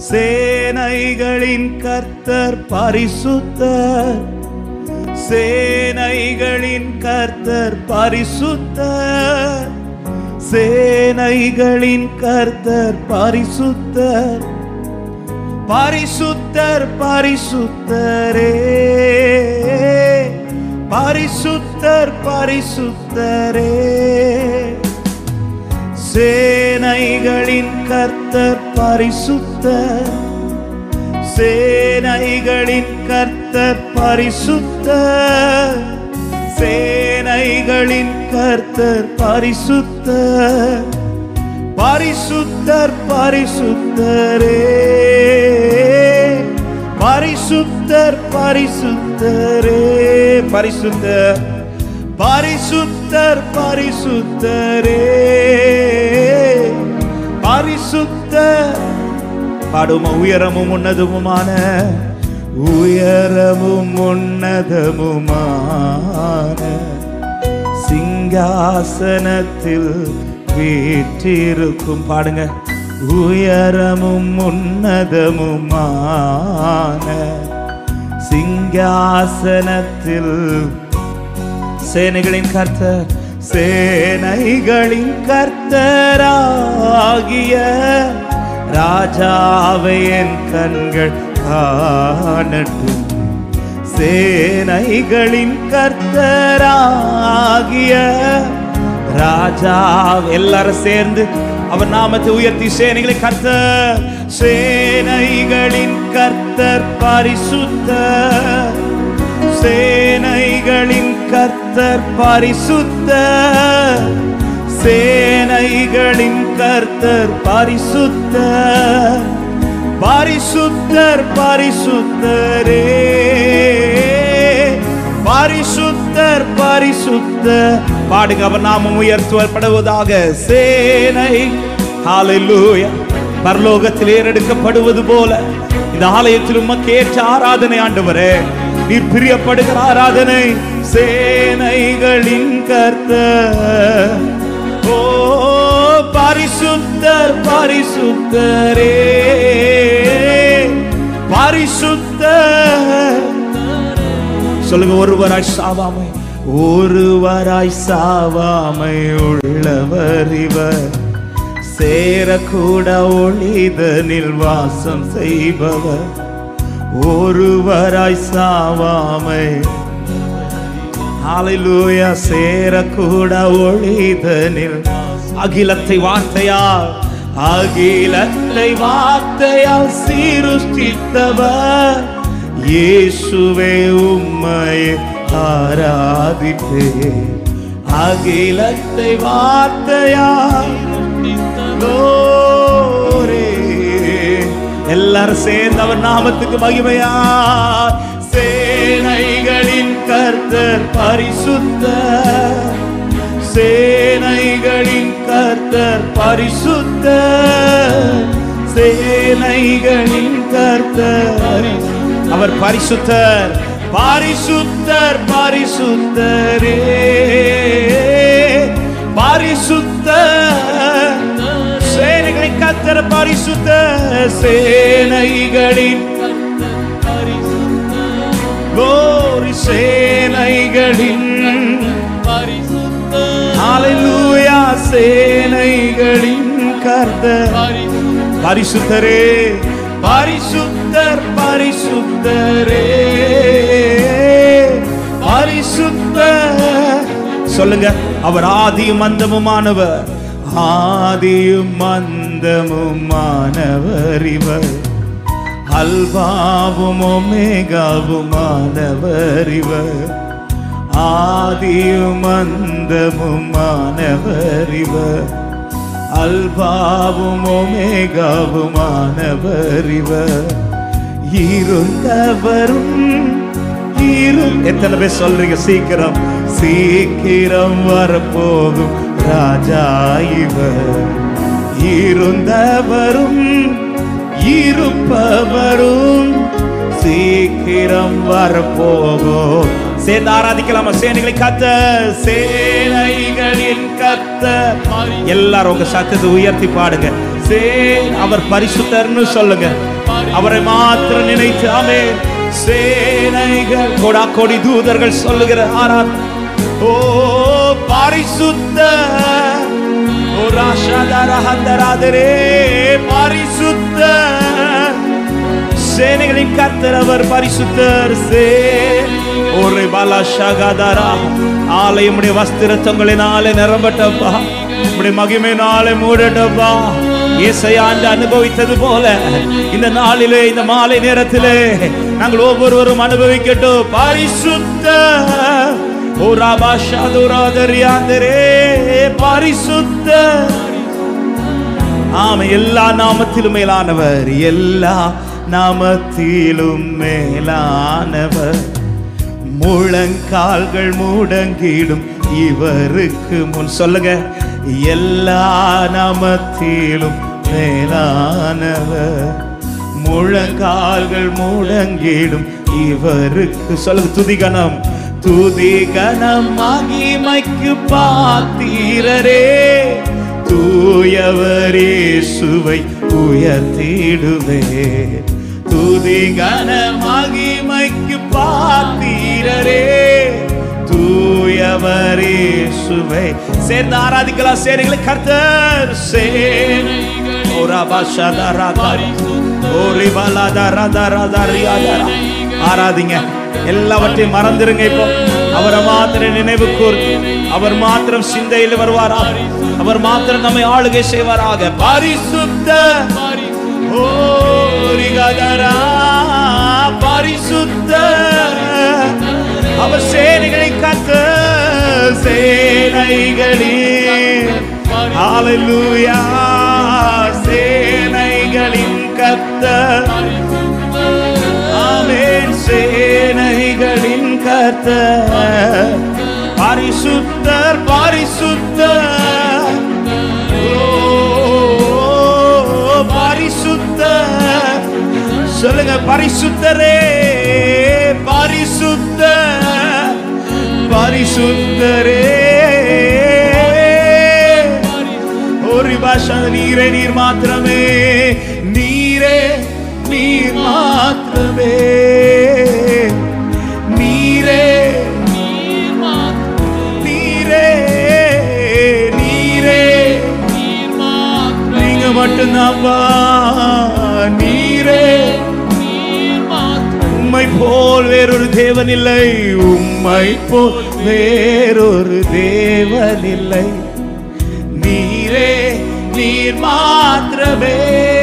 சேனைகளின் கர்த்தர் பரிசுத்தர், சேனைகளின் கர்த்தர் பரிசுத்தர், சேனைகளின் கர்த்தர் பரிசுத்தர், பரிசுத்தர் பரிசுத்தரே, பரிசுத்தர் பரிசுத்தரே. சேனைகளின் கர்த்தர் பரிசுத்தர், சேனைகளின் கர்த்தர் பரிசுத்தர், சேனைகளின் கர்த்தர் பரிசுத்தர், பரிசுத்தர் பரிசுத்தரே, பரிசுத்தர் பரிசுத்தரே. பரிசுத்தர் பரிசுத்தர் பரிசுத்தரே, பரிசுத்தர். பாடுமா. உயரமும் உன்னதமுமான, உயரமும் உன்னதமுமான சிங்காசனத்தில் வீற்றிருக்கும். பாடுங்க. உயரமும் உன்னதமுமான சிங்காசனத்தில் சேனைகளின் கர்த்தர், சேனைகளின் கர்த்தராகிய ராஜாவை என் கண்கள் காணட்டும். சேனைகளின் கர்த்தராகிய ராஜா. எல்லாரும் சேர்ந்து அவர் நாமத்தை உயர்த்தி சேனைகளின் கர்த்தர், சேனைகளின் கர்த்தர் பரிசுத்தர், சேனைகளின் கர்த்தர் பரிசுத்தர், சேனைகளின் கர்த்தர் பரிசுத்தர், பரிசுத்தர் பரிசுத்தரே, பரிசுத்தர் பரிசுத்தர். பாடுங்க. அவர் நாமம் உயர்த்தப்படுவதாக. சேனை. ஹல்லேலூயா. பரலோகத்தில் ஏறெடுக்கப்படுவது போல இந்த ஆலயத்தில் உமக்கு ஏற்ற ஆராதனை ஆண்டவரே, நீர் பிரியப்படுகிற ஆராதனை. சேனைகளின் கர்த்தர், ஓ பரிசுத்தர் பரிசுத்தரே, பரிசுத்தர். சொல்லுங்க. ஒருவராய் சாவாமை, ஒருவராய் சாவாமை உள்ளவர் இவர், சேரக்கூட ஒளிதனில் வாசம் செய்பவர். ஒருவராய் சாவாமை, ஹல்லேலூயா, சேரக்கூட ஒளிதனில். அகிலத்தை வார்த்தையால், அகிலத்தை வார்த்தையால் சீருஷ்டித்தவர் இயேசுவே உம்மை ஆராதிப்பே. அகிலத்தை வார்த்தையால் எல்லாரும் சேர்ந்து அவர் நாமத்துக்கு மகிமையா. சேனைகளின் கர்த்தர் பரிசுத்தர், சேனைகளின் கர்த்தர் பரிசுத்தர், சேனைகளின் கர்த்தர். அவர் பரிசுத்தர், பரிசுத்தர் பரிசுத்தரே, பரிசுத்தர். சேனைகளின் கர்த்தர் பரிசுத்தர், சேனைகளின் கோரி, சேனைகளின் ஹல்லேலூயா, சேனைகளின் கர்த்தர் பரிசுத்தரே, பரிசுத்தர் பரிசுத்தரே, பரிசுத்தர். சொல்லுங்க. அவர் ஆதியும் அந்தமுமானவர், ஆதியும் அந்தமுமானவர் இவர், அல்பாவும் ஒமேகாவுமானவர் இவர், ஆதியும் அந்தமுமானவர் இவர், அல்பாவும் ஒமேகாவுமானவர் இவர். இருந்தவரும் எத்தனை பேர் சொல்றீங்க? சீக்கிரம் சீக்கிரம் வரப்போகும் ராஜா இவர். இருந்தவரும் இருப்பவரும் சீக்கிரம் வரப்போகும். சேர்ந்து ஆராதிக்கலாமா? சேனைகளின் கர்த்தர், சேனைகளின் கர்த்தர். எல்லாரும் உங்க சத்தத்தை உயர்த்தி பாடுங்க. அவர் பரிசுத்தர்னு சொல்லுங்க. அவரை மாத்திரம் நினைத்து ஆமென். சேனைகள் கோடா கோடி தூதர்கள் சொல்லுகிற ஆராதனை. ஓ பரிசுத்த ஓ ராஷாதாரஹந்தராதரே பரிசுத்த சேனைகளின் கர்த்தர் அவர் பரிசுத்தர். ஒரு பாலாஷாகாதாரா ஆலயம் உடைய வஸ்திரத்தங்களினாலே நிரம்பட்டப்பா, உடைய மகிமையினாலே மூடட்டப்பா. ஏசாயா அனுபவித்தது போல இந்த நாளிலே இந்த மாலை நேரத்திலே நாங்கள் ஒவ்வொருவரும் அனுபவிக்கட்டும். பரிசுத்த ஓ ராபாஷாதுராதரியாந்தரே பரிசுத்த. ஆமா, எல்லா நாமத்திலும் மேலானவர், எல்லா நாமத்திலும் மேலானவர். முழங்கால்கள் முடங்கிடும் இவருக்கு முன். சொல்லுங்க, எல்லா நாமத்திலும் மேலானவர். முழங்கால்கள் முடங்கிடும் இவருக்கு. சொல்லுங்க, துதிகணம் துதிகணம் மகிமைக்கு பாத்திரரே, தூயவரே சுவை உயர்த்திடுவே. துதிகண மகிமைக்கு பாத்திரரே, தூயவரே சுவை. சேர்ந்து ஆராதிக்கலாம். சேனைகளை கர்த்தர் ஆராதிங்க. எல்லாவற்றையும் மறந்துருங்க. இப்போ அவரை மாத்திரம் நினைவு கூர். அவர் மாத்திரம் சிந்தையில் வருவாராக. அவர் மாத்திரம் நம்மை ஆளுகை செய்வாராக. பரிசுத்த பரிசுத்த அவர் சேனைகளின் கர்த்தர். சேனைகளின் ஹல்லேலூயா, சேனைகளின் கர்த்தர். ஆமென். சேனைகளின் கர்த்தர் பரிசுத்தர் பரிசுத்தர். பரிசுத்தர். சொல்லுங்க, பரிசுத்தரே பரிசுத்த பரிசுத்தரே. ஒரு பாஷா நீரே நீர் மாத்திரமே, நீரே நீர் மாத்திரமே, நீரே நீரே நீரே நீங்க மட்டும்தான்பா. நீரே உம்மை போல் வேறொரு தேவன் இல்லை, உம்மை போல் வேறொரு தேவன் இல்லை. நீரே நீர் மாத்திரமே.